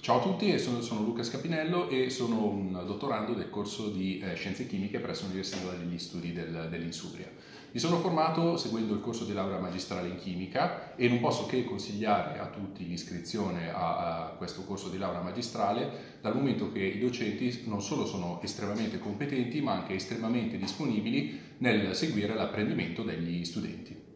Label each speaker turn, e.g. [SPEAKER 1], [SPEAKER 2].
[SPEAKER 1] Ciao a tutti, sono Luca Scapinello e sono un dottorando del corso di Scienze Chimiche presso l'Università degli Studi dell'Insubria. Mi sono formato seguendo il corso di laurea magistrale in chimica e non posso che consigliare a tutti l'iscrizione a questo corso di laurea magistrale, dal momento che i docenti non solo sono estremamente competenti ma anche estremamente disponibili nel seguire l'apprendimento degli studenti.